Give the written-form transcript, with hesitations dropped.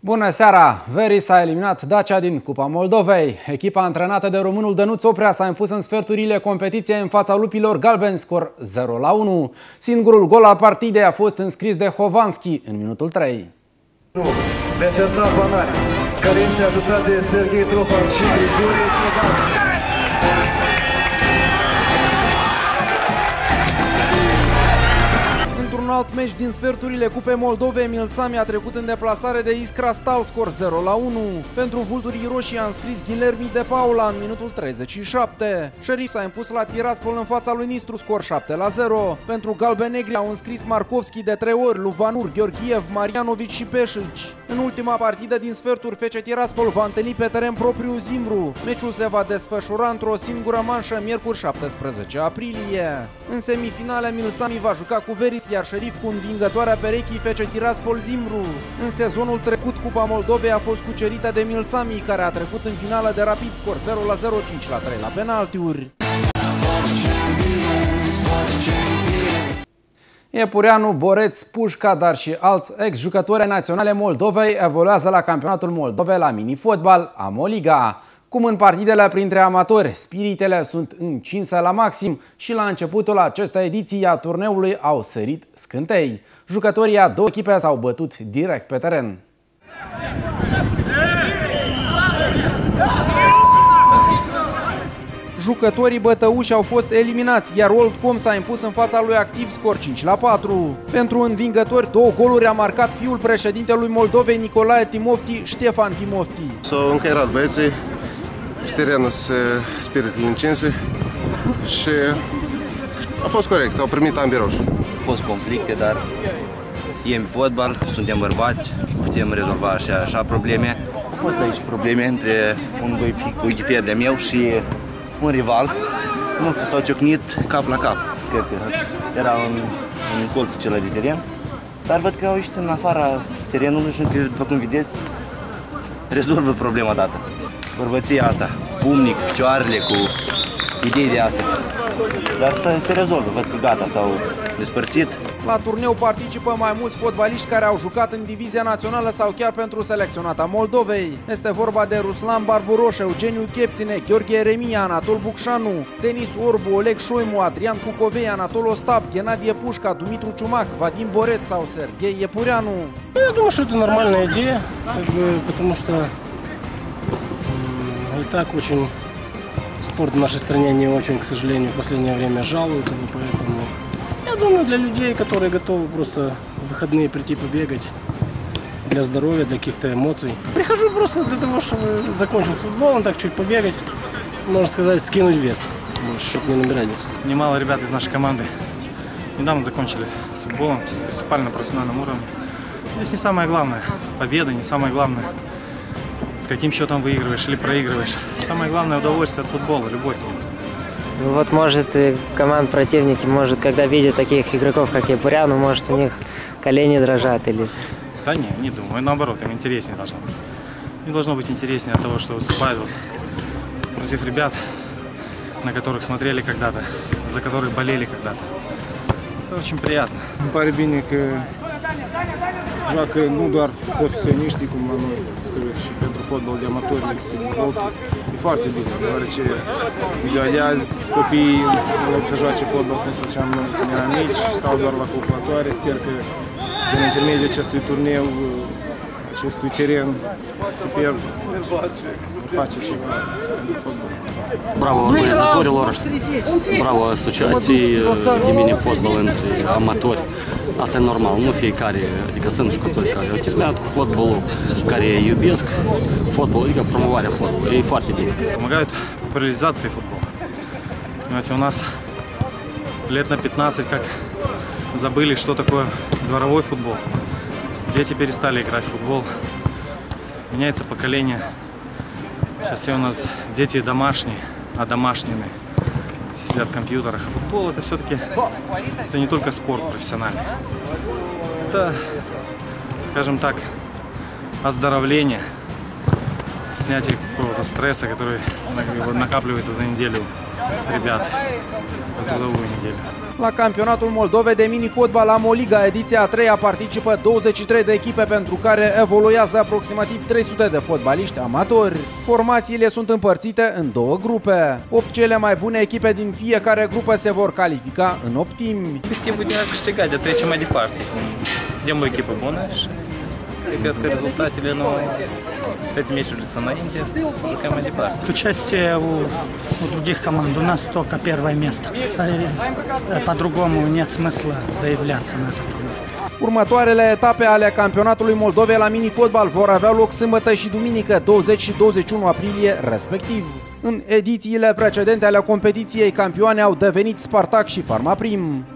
Bună seara! Veris a eliminat Dacia din Cupa Moldovei. Echipa antrenată de românul Dănuț Oprea s-a impus în sferturile competiției în fața lupilor galbeni, scor 0-1. Singurul gol al partidei a fost înscris de Hovanski în minutul 3. Vyacheslav Banari, care este ajutat de Serghei Tropan și Grigore Snegan. Într-un alt meci din sferturile Cupei Moldovei, Milsami a trecut în deplasare de Iskra Stal, scor 0-1. Pentru vulturii roșii a înscris Guilherme de Paula în minutul 37. Sheriff s-a impus la Tiraspol în fața lui Nistru, scor 7-0. Pentru galbenegri au înscris Markovski de 3 ori, Luvanur, Gheorghiev, Marianovic și Peșici. În ultima partidă din sferturi, FC Tiraspol va întâlni pe teren propriu Zimbru. Meciul se va desfășura într-o singură manșă, miercuri 17 aprilie. În semifinale, Milsami va juca cu Veris, iar Sheriff cu învingătoarea perechii FC Tiraspol Zimbru. În sezonul trecut, Cupa Moldovei a fost cucerită de Milsami, care a trecut în finală de Rapid, scor 0-0, 5-3 la penaltiuri. Epureanu, Boreț, Pușca, dar și alți ex-jucători naționale Moldovei evoluează la campionatul Moldovei la mini-fotbal, Amoliga. Cum în partidele printre amatori, spiritele sunt încinse la maxim și la începutul acestei ediții a turneului au sărit scântei. Jucătorii a două echipe s-au bătut direct pe teren. Jucătorii bătăuși au fost eliminați, iar Oldcom s-a impus în fața lui Activ, scor 5-4. Pentru învingători, două goluri a marcat fiul președintelui Moldovei, Nicolae Timofti, Ștefan Timofti. S-au încăierat băieții, terenul se spiritele încinse și a fost corect, au primit ambii roșu. Au fost conflicte, dar e în fotbal, suntem bărbați, putem rezolva așa probleme. Au fost aici probleme între un coechipier de meu și un rival. Nu știu, s-au ciocnit cap la cap. Cred că era în colțul celălalt de teren. Dar văd că au ieșit în afara terenului și, după cum vedeți, rezolvă problema dată. Bărbăția asta, cu pumnii, cu picioarele, cu idei de astea. Dar se rezolvă, văd că gata, s-au despărțit. La turneu participă mai mulți fotbaliști care au jucat în divizia națională sau chiar pentru selecționata Moldovei. Este vorba de Ruslan Barburoș, Eugeniu Cheptine, Gheorghe Eremia, Anatol Bucșanu, Denis Orbu, Oleg Șoimu, Adrian Cucovei, Anatol Ostap, Ghenadie Pușca, Dumitru Ciumac, Vadim Boreț sau Serghei Epureanu. Я думаю, что это нормальная идея, потому что и так очень спорт в нашей стране не очень, к сожалению, в последнее время жалуют, и поэтому я думаю, для людей, которые готовы просто в выходные прийти побегать для здоровья, для каких-то эмоций. Прихожу просто для того, чтобы закончил с футболом, так чуть побегать, можно сказать, скинуть вес, чтобы не набирать вес. Немало ребят из нашей команды недавно закончили с футболом, выступали на профессиональном уровне. Здесь не самое главное победа, не самое главное с каким счетом выигрываешь или проигрываешь. Самое главное удовольствие от футбола, любовь к нему. Ну вот, может, команд противники, может, когда видят таких игроков, как Епуряну, может, у них колени дрожат или... Да не думаю. Наоборот, им интереснее должно быть. Им должно быть интереснее от того, что выступают вот против ребят, на которых смотрели когда-то, за которых болели когда-то. Это очень приятно. Paribinic joacă nu doar profesioniștii, cum la noi, și pentru fotbal de amatori se dezvoltă. E foarte bine, deoarece ziua de azi copiii, în loc să joace fotbal când făceam noi când eram mici, stau doar la calculatoare. Sper că prin intermediul acestui turneu, acestui teren superb, face ceva pentru fotbal. Bravo organizatorilor, bravo asociației de mini-fotbal între amatori. Asta e normal, nu fiecare, adică sunt jucători care au terminat cu fotbalul, care iubesc fotbalul, adică promovarea fotbalului, e foarte bine. Помогают популяризации футбола. Понимаете, у нас лет на 15 как забыли, что такое дворовой футбол. Дети перестали играть в футбол, меняется поколение. Сейчас все у нас дети домашние, одомашненные. Сидят в компьютерах. Футбол это все-таки не только спорт профессиональный. Это, скажем так, оздоровление снятие какого-то стресса, который накапливается за неделю ребят, за трудовую неделю. La campionatul Moldovei de mini-fotbal Amoliga, ediția a 3-a, participă 23 de echipe pentru care evoluează aproximativ 300 de fotbaliști amatori. Formațiile sunt împărțite în două grupe. 8 cele mai bune echipe din fiecare grupă se vor califica în optimi. Obiectivul de a câștiga, de a trece mai departe. Avem o echipă bună și cred că rezultatele nu... Эти мечи са наинте, жукаем mai departe. Участие у других команд, у нас только первое место. По-другому нет смысла заявляться на этот турнир. Următoarele etape ale campionatului Moldovei la mini-fotbal vor avea loc sâmbătă și duminică, 20 și 21 aprilie, respectiv. În edițiile precedente ale competiției, campioane au devenit Spartak și Farmaprim.